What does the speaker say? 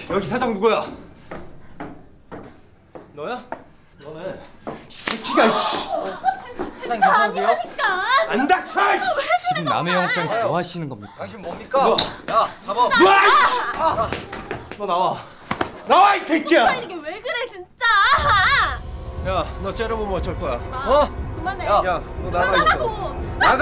여기 사장 누구야? 너야? 너네. 이 새끼가 이씨. 진짜 아니라니까. 안 닥쳐! 지금 남의 영장에서 뭐 하시는 겁니까? 당신 뭡니까? 야, 잡아. 놔 이씨! 너 나와. 나와 이 새끼야! 빨리 이게 왜 그래 진짜? 야, 너 째려보면 어쩔 거야? 어? 그만해. 야, 너 나가 있어. 그만하라고. 나가!